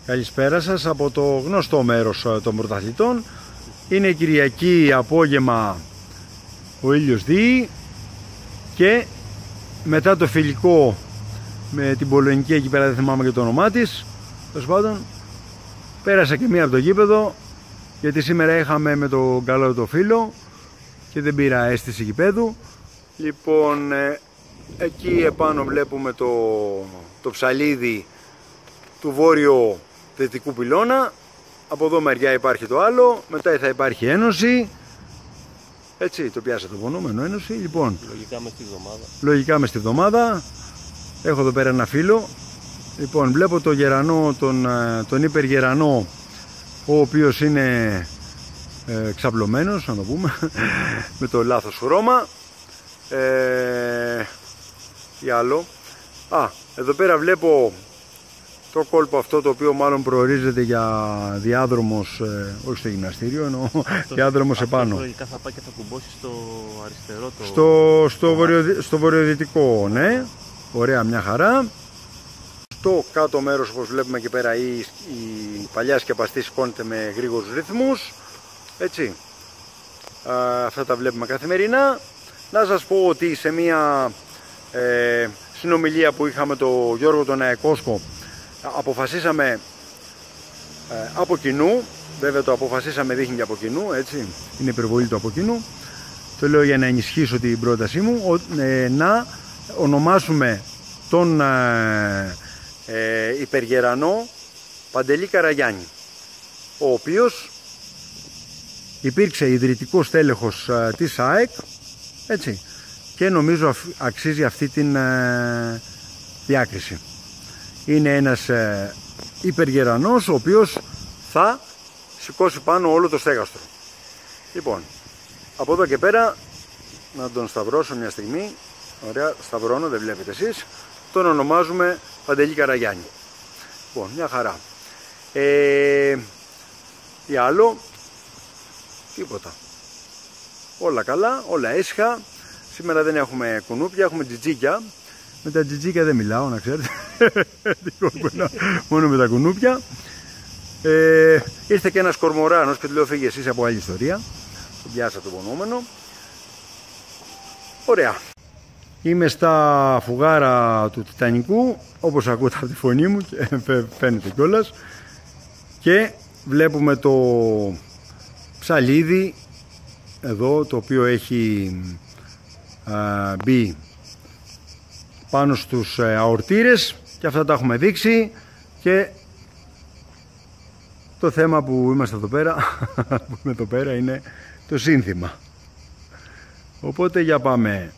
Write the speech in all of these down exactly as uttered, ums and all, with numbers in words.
Καλησπέρα σας από το γνωστό μέρος των πρωταθλητών. Είναι Κυριακή απόγευμα, ο ήλιος δύει και μετά το φιλικό με την Πολωνική, εκεί πέρα δεν θυμάμαι και το όνομά της, τέλος πάντων, πέρασα και μία από το γήπεδο, γιατί σήμερα είχαμε με τον καλό το φίλο και δεν πήρα αίσθηση γηπέδου. Λοιπόν, εκεί επάνω βλέπουμε το, το ψαλίδι του βόρειο δυτικού πυλώνα. Από εδώ μεριά υπάρχει το άλλο, μετά θα υπάρχει ένωση. Έτσι, το πιάσα το βονούμενο, ένωση. Λοιπόν, λογικά μες τη βδομάδα. Λογικά μες τη βδομάδα. Έχω εδώ πέρα ένα φίλο. Λοιπόν, βλέπω το γερανό, τον, τον υπεργερανό, ο οποίος είναι ε, ξαπλωμένος, να το πούμε, με το λάθος χρώμα. Ε, τι άλλο. Α, εδώ πέρα βλέπω το κόλπο αυτό, το οποίο μάλλον προορίζεται για διάδρομος, ε, όχι στο γυμναστήριο, εννοώ διάδρομος επάνω. Λογικά θα πάει και θα κουμπώσει στο αριστερό το... Στο, στο, βορειοδυ, στο βορειοδυτικό, ναι. Ωραία, μια χαρά. Στο κάτω μέρος, όπως βλέπουμε εκεί πέρα, η, η παλιά σκεπαστή σηκώνεται με γρήγορους ρυθμούς. Έτσι. Α, αυτά τα βλέπουμε καθημερινά. Να σας πω ότι σε μια ε, συνομιλία που είχαμε τον Γιώργο τον Αεκόσκο, αποφασίσαμε ε, από κοινού, βέβαια το αποφασίσαμε δείχνει και από κοινού, έτσι, είναι υπερβολή το από κοινού, το λέω για να ενισχύσω την πρότασή μου, ε, να ονομάσουμε τον ε, ε, υπεργερανό Παντελή Καραγιάννη, ο οποίος υπήρξε ιδρυτικός τέλεχος ε, της ΑΕΚ, έτσι, και νομίζω αξίζει αυτή την ε, διάκριση. Είναι ένας ε, υπεργερανός, ο οποίος θα σηκώσει πάνω όλο το στέγαστρο. Λοιπόν, από εδώ και πέρα, να τον σταυρώσω μια στιγμή. Ωραία, σταυρώνω, δεν βλέπετε εσείς. Τον ονομάζουμε Παντελή Καραγιάννη. Λοιπόν, μια χαρά. Ε, τι άλλο? Τίποτα. Όλα καλά, όλα έσχα. Σήμερα δεν έχουμε κουνούπια, έχουμε τζιτζίκια. Με τα τζιτζίκια δεν μιλάω, να ξέρετε. Μόνο με τα κουνούπια. Ε, ήρθε και ένας κορμοράνος και του λέω φύγε εσείς από άλλη ιστορία. Τον πιάσα το πονόμενο. Ωραία. Είμαι στα φουγάρα του Τιτανικού, όπως ακούτε από τη φωνή μου και φαίνεται κιόλας. Και βλέπουμε το ψαλίδι εδώ, το οποίο έχει α, μπει πάνω στους αορτήρες, και αυτά τα έχουμε δείξει. Και το θέμα που είμαστε εδώ πέρα, που είμαι εδώ πέρα, είναι το σύνθημα. Οπότε για πάμε.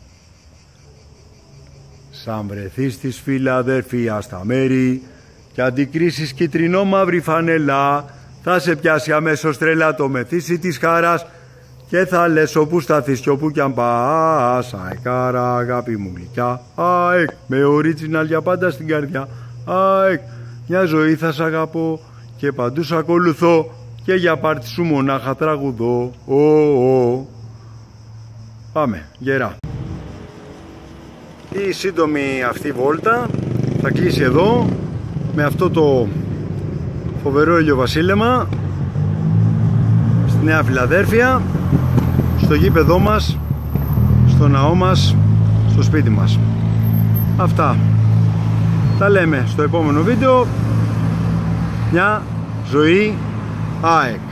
Σαν βρεθείς της Φιλαδέλφειας στα μέρη και αντικρίσεις κίτρινο μαύρη φανελά, θα σε πιάσει αμέσως τρελά το μεθύσι της χαράς και θα λες όπου σταθείς κι όπου κι αν πας. Αεκάρα αγάπη μου γλυκιά, αεκ, με original για πάντα στην καρδιά. Αεκ, μια ζωή θα σ' αγαπώ και παντού σ' ακολουθώ και για πάρτι σου μονάχα τραγουδώ. Ο, ο. Πάμε, γερά. Η σύντομη αυτή βόλτα θα κλείσει εδώ με αυτό το φοβερό ηλιοβασίλεμα στη Νέα Φιλαδέλφεια, στο γήπεδό μας, στο ναό μας, στο σπίτι μας. Αυτά τα λέμε στο επόμενο βίντεο. Μια ζωή ΑΕΚ.